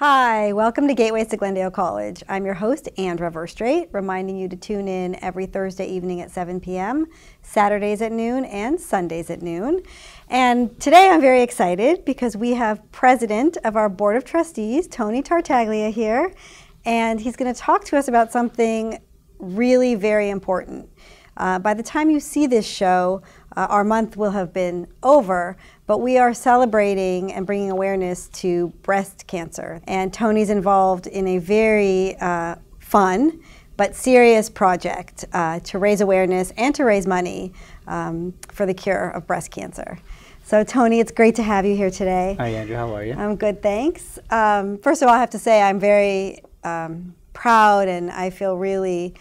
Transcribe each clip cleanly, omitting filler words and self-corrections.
Hi, welcome to Gateways to Glendale College. I'm your host, Andra Verstrate, reminding you to tune in every Thursday evening at 7 p.m., Saturdays at noon, and Sundays at noon. And today I'm very excited because we have President of our Board of Trustees, Tony Tartaglia, here, and he's going to talk to us about something really very important. By the time you see this show, our month will have been over, but we are celebrating and bringing awareness to breast cancer. And Tony's involved in a very fun but serious project to raise awareness and to raise money for the cure of breast cancer. So Tony, it's great to have you here today. Hi Andrew, how are you? I'm good, thanks. First of all, I have to say I'm very proud, and I feel really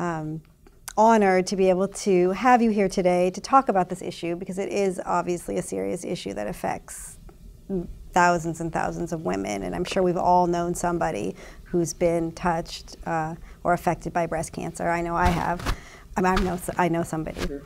honored to be able to have you here today to talk about this issue, because it is obviously a serious issue that affects thousands and thousands of women, and I'm sure we've all known somebody who's been touched or affected by breast cancer. I know I have. I know somebody. Sure.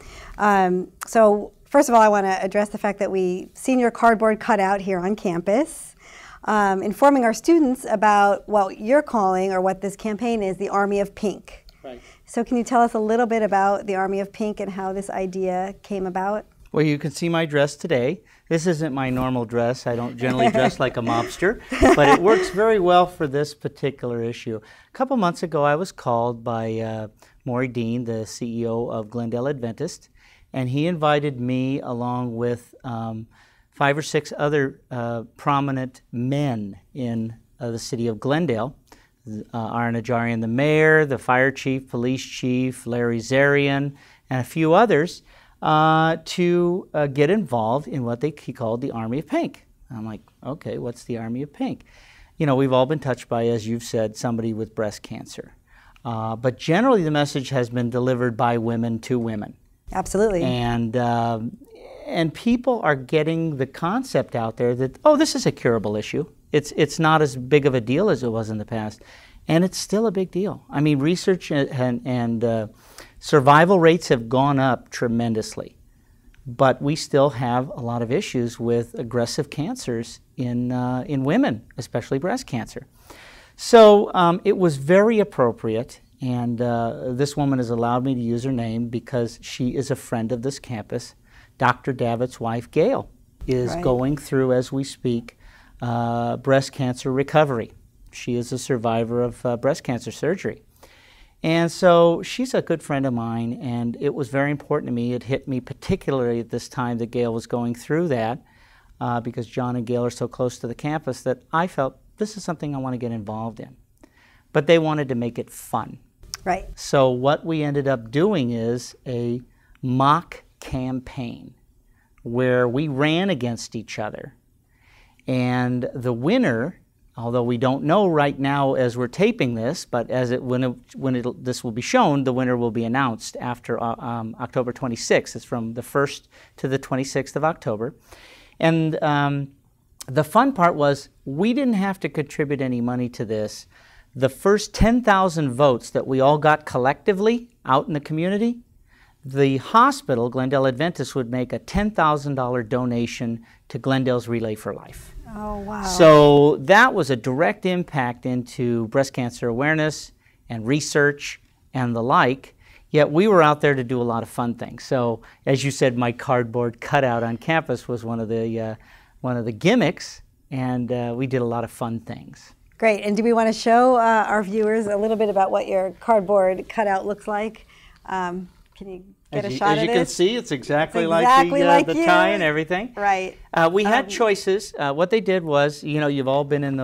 So first of all, I want to address the fact that we've seen your cardboard cutout here on campus, informing our students about what you're calling, or what this campaign is, the Army of Pink. Right. So can you tell us a little bit about the Army of Pink and how this idea came about? Well, you can see my dress today. This isn't my normal dress. I don't generally dress like a mobster, but it works very well for this particular issue. A couple months ago, I was called by Maury Dean, the CEO of Glendale Adventist, and he invited me along with 5 or 6 other prominent men in the city of Glendale. Aaron Ajarian, the mayor, the fire chief, police chief, Larry Zarian, and a few others to get involved in what he called the Army of Pink. And I'm like, okay, what's the Army of Pink? You know, we've all been touched by, as you've said, somebody with breast cancer. But generally the message has been delivered by women to women. Absolutely. And people are getting the concept out there that, oh, this is a curable issue. It's not as big of a deal as it was in the past, and it's still a big deal. I mean, research and survival rates have gone up tremendously, but we still have a lot of issues with aggressive cancers in women, especially breast cancer. So it was very appropriate, and this woman has allowed me to use her name because she is a friend of this campus. Dr. Davitt's wife, Gail, is going through, as we speak, breast cancer recovery. She is a survivor of breast cancer surgery. And so she's a good friend of mine, and it was very important to me. It hit me particularly at this time that Gail was going through that, because John and Gail are so close to the campus, that I felt this is something I want to get involved in. But they wanted to make it fun. Right. So what we ended up doing is a mock campaign where we ran against each other. And the winner, although we don't know right now as we're taping this, but this will be shown, the winner will be announced after October 26th. It's from the 1st to the 26th of October. And the fun part was we didn't have to contribute any money to this. The first 10,000 votes that we all got collectively out in the community, the hospital, Glendale Adventist, would make a $10,000 donation to Glendale's Relay for Life. Oh, wow. So that was a direct impact into breast cancer awareness and research and the like, yet we were out there to do a lot of fun things. So, as you said, my cardboard cutout on campus was one of the gimmicks, and we did a lot of fun things. Great. And do we want to show our viewers a little bit about what your cardboard cutout looks like? Can you get a shot of it? As you can see, it's exactly like the tie and everything. Right. We had choices. What they did was, you know, you've all been in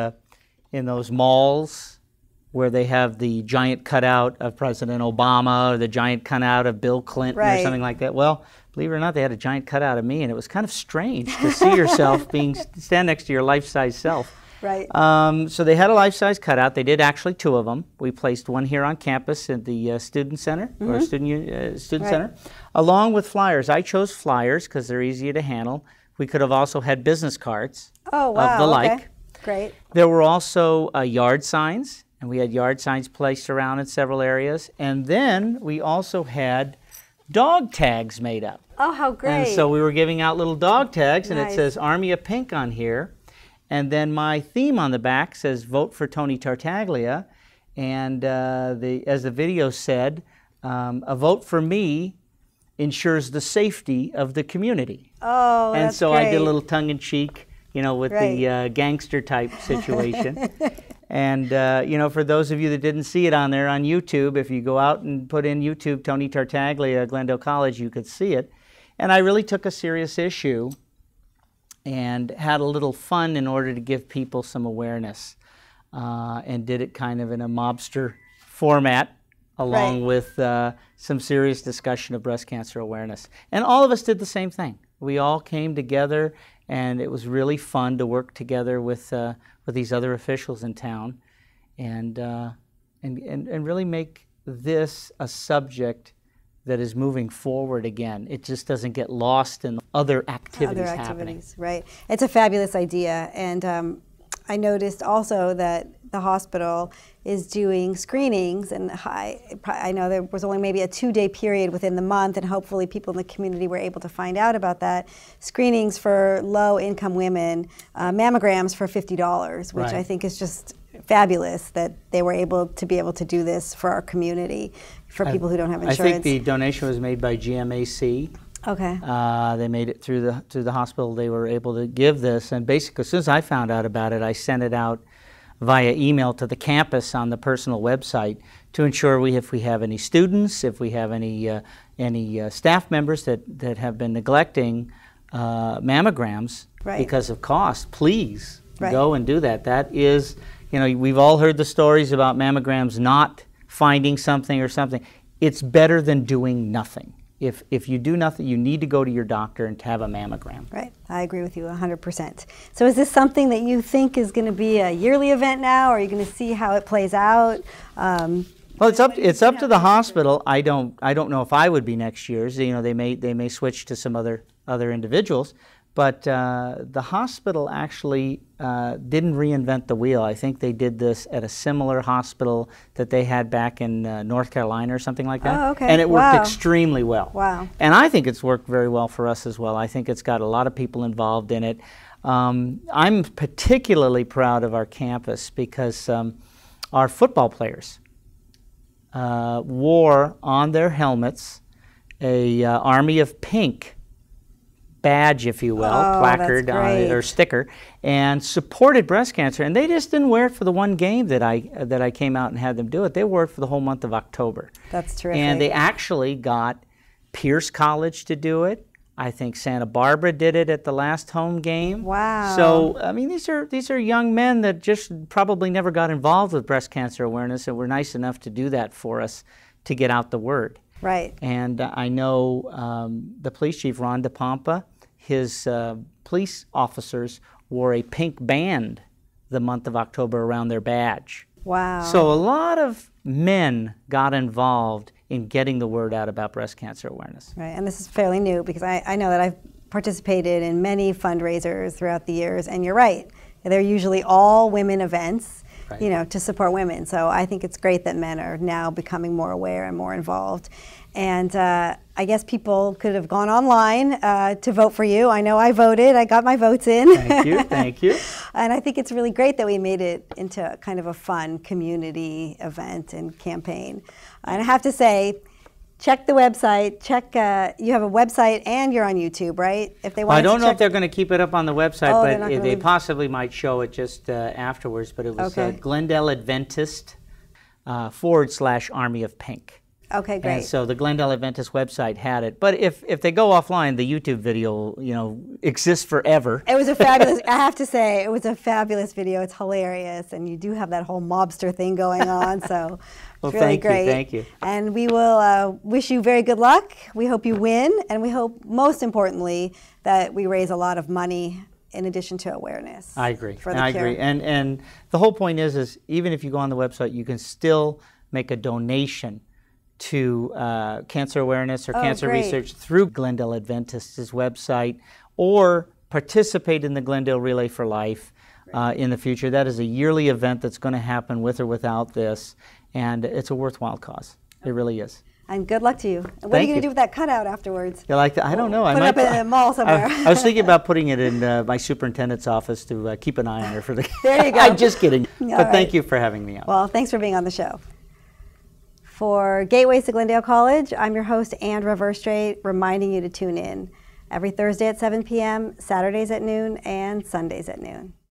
those malls where they have the giant cutout of President Obama or the giant cutout of Bill Clinton or something like that. Well, believe it or not, they had a giant cutout of me, and it was kind of strange to see yourself stand next to your life-size self. Right. So they had a life-size cutout. They did actually 2 of them. We placed one here on campus at the Student Center, or Student Center, along with flyers. I chose flyers because they're easier to handle. We could have also had business cards of the like. Great. There were also yard signs, and we had yard signs placed around in several areas. And then we also had dog tags made up. Oh, how great. And so we were giving out little dog tags, and it says Army of Pink on here. And then my theme on the back says, "Vote for Tony Tartaglia." And as the video said, a vote for me ensures the safety of the community. Oh, and that's so great. I did a little tongue-in-cheek, with the gangster type situation. And for those of you that didn't see it on there on YouTube, if you go out and put in YouTube Tony Tartaglia, Glendale College, you could see it. And I really took a serious issue and had a little fun in order to give people some awareness, and did it kind of in a mobster format, along with some serious discussion of breast cancer awareness. And all of us did the same thing. We all came together, and it was really fun to work together with these other officials in town, and really make this a subject that is moving forward again. It just doesn't get lost in other activities happening. Right. It's a fabulous idea, and I noticed also that the hospital is doing screenings, and I know there was only maybe a 2-day period within the month, and hopefully people in the community were able to find out about that. Screenings for low-income women, mammograms for $50, which I think is just fabulous that they were able to do this for our community, for people who don't have insurance. I think the donation was made by GMAC. Okay. They made it through the hospital. They were able to give this, and basically, as soon as I found out about it, I sent it out via email to the campus on the personal website to ensure if we have any students, if we have any staff members that have been neglecting mammograms because of cost, please go and do that. That is, we've all heard the stories about mammograms not finding something or something. It's better than doing nothing. If you do nothing, you need to go to your doctor and to have a mammogram. Right. I agree with you 100%. So is this something that you think is going to be a yearly event now, or are you going to see how it plays out? Well, it's up to the hospital. I don't know if I would be next year's. They may switch to some other individuals, but the hospital actually didn't reinvent the wheel. I think they did this at a similar hospital that they had back in North Carolina or something like that. Oh, okay. And it worked extremely well. Wow. And I think it's worked very well for us as well. I think it's got a lot of people involved in it. I'm particularly proud of our campus because our football players wore on their helmets a Army of Pink badge, if you will, placard or sticker, and supported breast cancer. And they just didn't wear it for the one game that I came out and had them do it. They wore it for the whole month of October. That's terrific. And they actually got Pierce College to do it. I think Santa Barbara did it at the last home game. Wow. So I mean, these are young men that just probably never got involved with breast cancer awareness, and were nice enough to do that for us to get out the word. Right. And I know the police chief, Ron DePompa, his police officers wore a pink band the month of October around their badge. Wow. So a lot of men got involved in getting the word out about breast cancer awareness. Right, and this is fairly new because I know that I've participated in many fundraisers throughout the years, and you're right, they're usually all women events, to support women. So I think it's great that men are now becoming more aware and more involved. And I guess people could have gone online to vote for you. I know I voted. I got my votes in. Thank you. Thank you. And I think it's really great that we made it into kind of a fun community event and campaign. And I have to say, check the website. You have a website and you're on YouTube, right? If they want. I don't know if they're going to keep it up on the website, but they leave. Possibly might show it just afterwards. But it was Glendale Adventist /Army of Pink. Okay, great. And so the Glendale Adventist website had it. But if they go offline, the YouTube video, exists forever. It was a fabulous, I have to say, it was a fabulous video. It's hilarious. And you do have that whole mobster thing going on. So it's really great. Thank you. And we will wish you very good luck. We hope you win. And we hope, most importantly, that we raise a lot of money in addition to awareness. I agree. For the cure. And the whole point is even if you go on the website, you can still make a donation to cancer awareness or cancer research through Glendale Adventist's website, or participate in the Glendale Relay for Life in the future. That is a yearly event that's going to happen with or without this, and it's a worthwhile cause. It really is. And good luck to you. And what are Thank you going to you. do with that cutout afterwards? You like that? I don't know. Put it up in a mall somewhere. I was thinking about putting it in my superintendent's office to keep an eye on her for the. There you go. I'm just kidding. All But right. thank you for having me on. Well, thanks for being on the show. For Gateways to Glendale College, I'm your host, Andra Verstraete, reminding you to tune in every Thursday at 7 p.m., Saturdays at noon, and Sundays at noon.